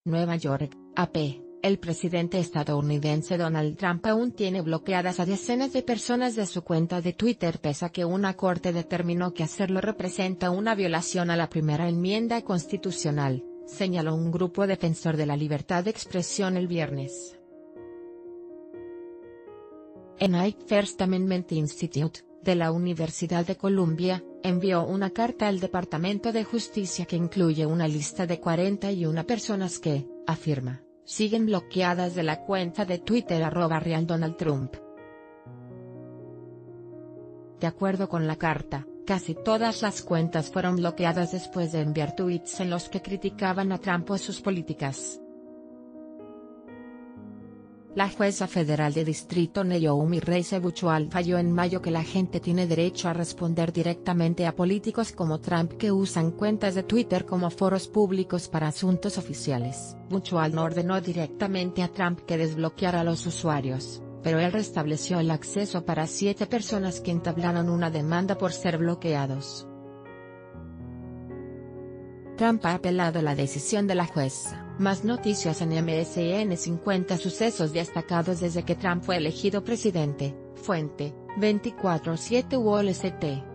Nueva York, AP. El presidente estadounidense Donald Trump aún tiene bloqueadas a decenas de personas de su cuenta de Twitter pese a que una corte determinó que hacerlo representa una violación a la primera enmienda constitucional, señaló un grupo defensor de la libertad de expresión el viernes. El Ninth First Amendment Institute, de la Universidad de Columbia, envió una carta al Departamento de Justicia que incluye una lista de 41 personas que, afirma, siguen bloqueadas de la cuenta de Twitter @RealDonaldTrump. De acuerdo con la carta, casi todas las cuentas fueron bloqueadas después de enviar tweets en los que criticaban a Trump o sus políticas. La jueza federal de distrito Naomi Reise Buchwald falló en mayo que la gente tiene derecho a responder directamente a políticos como Trump que usan cuentas de Twitter como foros públicos para asuntos oficiales. Buchwald no ordenó directamente a Trump que desbloqueara a los usuarios, pero él restableció el acceso para 7 personas que entablaron una demanda por ser bloqueados. Trump ha apelado la decisión de la jueza. Más noticias en MSN. 50 sucesos destacados desde que Trump fue elegido presidente. Fuente: 24/7 UOL St.